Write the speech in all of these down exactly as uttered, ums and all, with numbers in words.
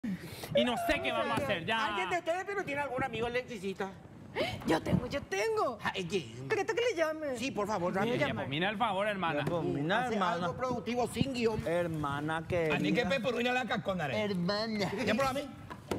Y no sé qué vamos a hacer, ya. ¿Alguien de ustedes pero tiene algún amigo electricista? Yo tengo, yo tengo. Ay, ¿qué? ¿Querés que le llame? Sí, por favor, Mira, rápido. pues, mira el favor, hermana. Mira, Hace hermana. algo productivo sin guión. Hermana que. Ani que pe por una la caconare. Hermana. ¿Ya por a mí?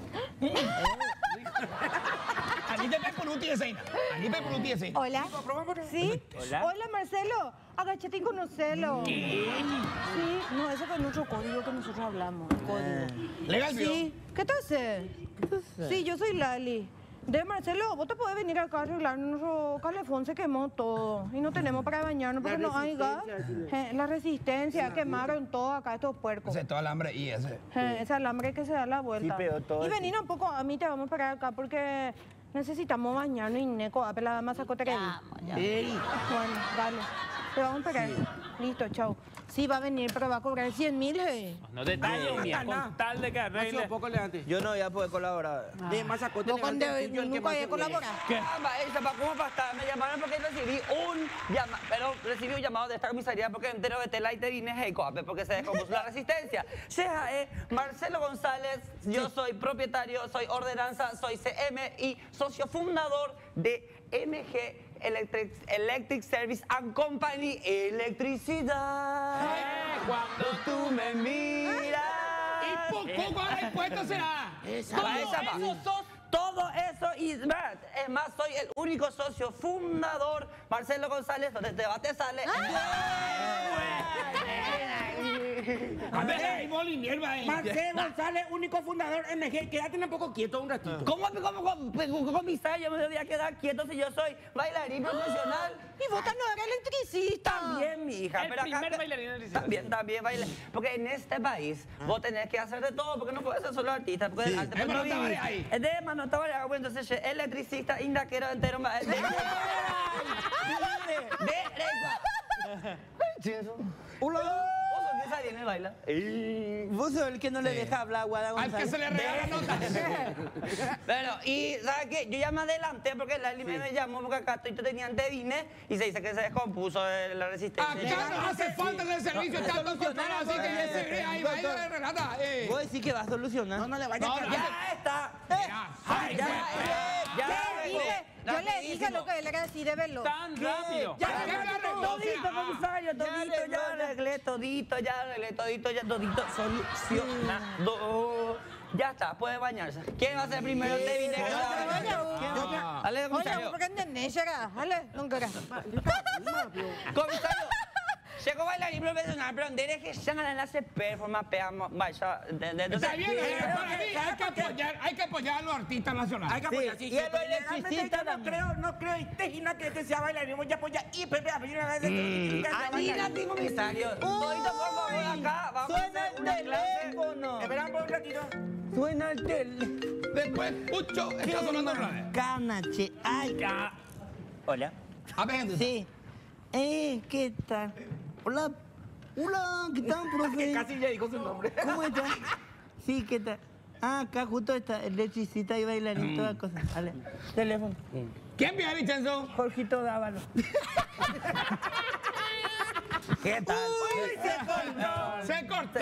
Ani te pe por un tío seina. Ani pe por un tío seina. Hola. ¿Sí? Hola. Hola, Marcelo. Agachate y conocelo. ¿Qué? Sí, no, eso es nuestro código que nosotros hablamos. Código. Legal, vio. Sí. ¿Qué te hace? Sí, yo soy Lali. De Marcelo, vos te podés venir acá a arreglar. Nuestro calefón se quemó todo. Y no tenemos para bañarnos porque La no hay gas. resistencia, Eh, La resistencia, quemaron todo acá estos puercos. Ese todo el hambre y ese. Eh, Ese alambre que se da la vuelta. Sí, pero todo y eso. venir un poco, a mí te vamos a parar acá porque necesitamos bañarnos y Neco, a la masacota que Ey, Bueno, dale. Te vamos a parar. Listo, chao. Sí, va a venir, pero va a cobrar cien mil, eh. No te talles, no, mía, no, con no. tal de que ha sido arregle. poco elegante. Yo no voy a poder colaborar. De masacote Vos con elegante, de- el tuyo, el que nunca más había se huele. colaborado. Caramba, esa, pa- ¿cómo para estar? Me llamaron porque recibí un llamado, pero recibí un llamado de esta comisaría porque entero de tela y terines y coape porque se descompuso la resistencia. Sheja, eh, Marcelo González, yo soy propietario, soy ordenanza, soy C M y socio fundador de M G Electric, Electric Service and Company Electricidad. Eh, cuando Tú me miras. ¿Y por poco ahora impuesto será? Todo eso sos, todo eso y ¿verdad? Es más, soy el único socio fundador, Marcelo González, donde te va, te sale. A ver, ahí boli mierda ahí. Marcelo González, único fundador M G. Quédate un poco quieto un ratito. ¿Cómo, cómo, cómo, cómo comisario me voy a quedar quieto si yo soy bailarín profesional? Y vos no eres electricista. También, mi hija. El pero acá, primer bailarín electricista. También, también bailarín. Porque en este país vos tenés que hacer de todo, porque no puedes ser solo artista. Porque el arte Es no Mano vivir. Tabaré ahí. Es de Mano Tabaré, bueno, entonces yo, electricista, indaquero, entero, ma- de... de... de... Hola. ¿Vos sos que esa viene baila? Vos sos el que no le deja hablar a Guada Al González. que se le regala notas. Bueno, y ¿sabes qué? Yo ya me adelanté porque Lali me llamó porque acá estoy tenía vine y se dice que se descompuso eh, la resistencia. Acá no hace falta que el servicio está todo controlado, así que ya se ve ahí, vaya de relata. eh. Vos decís que va a solucionar. No, no le vayas No, a no, cargar. Ya está. Mira, ay, Ya, güey. ya, ya, ¿Qué dije? Yo le dije lo que él era así de veloz. Tan rápido. Ya, ¿qué me arregló? Todito, comisario, todito, ya arreglé, todito, ya arreglé, todito, ya todito, solucionado. Ya está, puede bañarse. ¿Quién va a ser primero? Te vine que Ah. Dale, Oye, comisario. ¿por qué entendés? Llega, dale, no querés. Comisario, llegó bailarín profesional, pero deje ya ganar la performance, pegamos, vaya, de, de, de, Está bien, eh, para mí hay que apoyar, hay que apoyar a los artistas nacionales. Hay que apoyar, sí, y sí, a los pero legalmente electricistas yo no también. creo, no creo, y Tejina que este sea bailarín, voy a apoyar y Pepe a pedir una vez Anígate, comisario. Todito, por favor, acá, vamos a Suena hacer el una clase. teléfono. Esperamos por un ratito. Suena el teléfono. Después, Pucho, está sonando otra vez. Canache. Ay. Ya. Hola. A ver, gente. Sí. Eh, ¿qué tal? Hola. Hola, ¿qué tal, profe? Casi ya dijo su nombre. ¿Cómo estás? Sí, ¿qué tal? Ah, acá justo está electricista y bailarín, todas cosas. Vale. Teléfono. ¿Quién viene, Vincenzo? Jorgito Dávalo. ¿Qué tal? se cortó. Se cortó.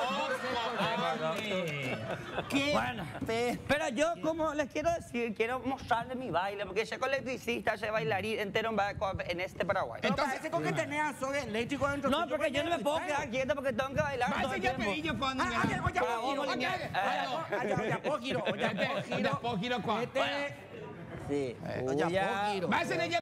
¿Qué? Bueno, Pe- pero yo, como les quiero decir, quiero mostrarles mi baile, porque soy electricista, soy bailarín entero en, ba- en este Paraguay. Pero Entonces- parece con que tenés a soga eléctrico dentro. No, tuyo, porque yo no me puedo quedar quieto porque tengo que bailar todo Más el ya tiempo. pedí yo cuando Ah, ah, ya, oye, Para Pogiro, vos, oye, Oye, oye, oye, Pogiro, oye, Oye, Pogiro. Pogiro, ¿cuál? Este, Sí. oye, Uy, ya. Pogiro. Va a ser ella